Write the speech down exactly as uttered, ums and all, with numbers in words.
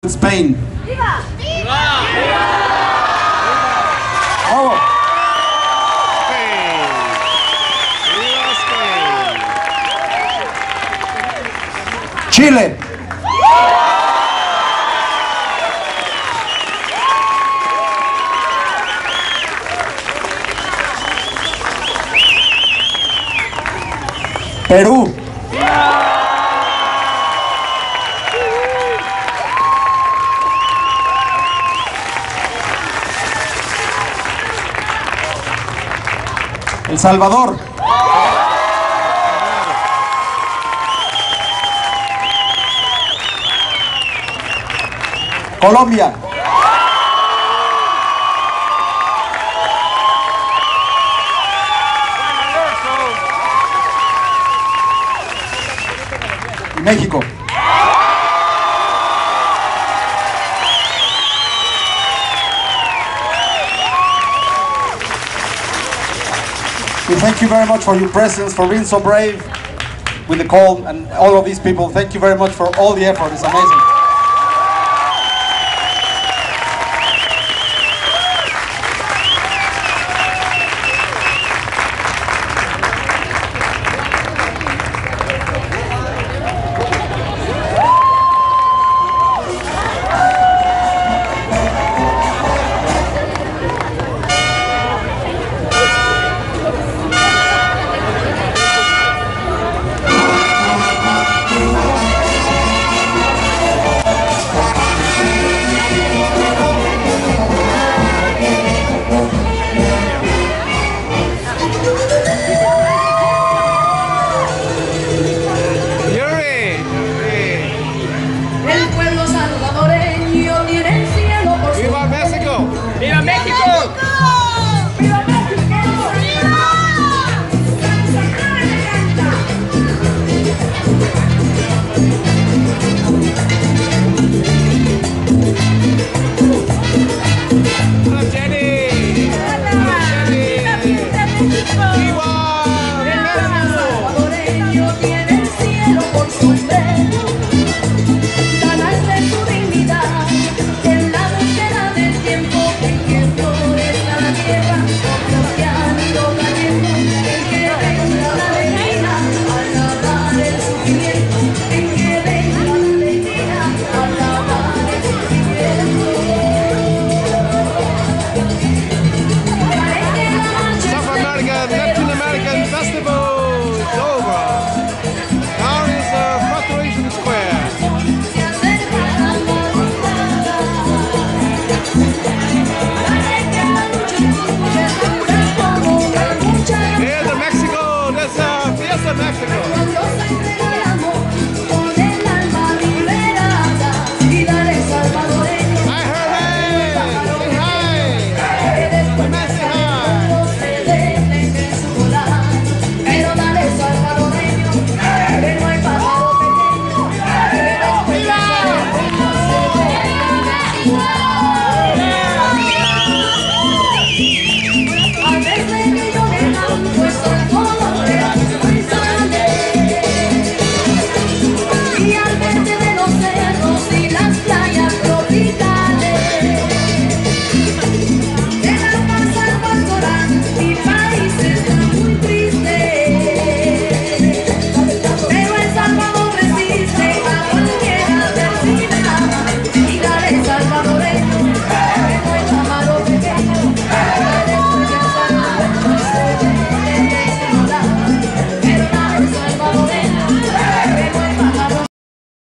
Spain. ¡Viva! ¡Viva! Oh. Spain. ¡Viva Spain! Chile. Perú. El Salvador. Colombia. Y México. We thank you very much for your presence, for being so brave with the call, and all of these people. Thank you very much for all the effort. It's amazing.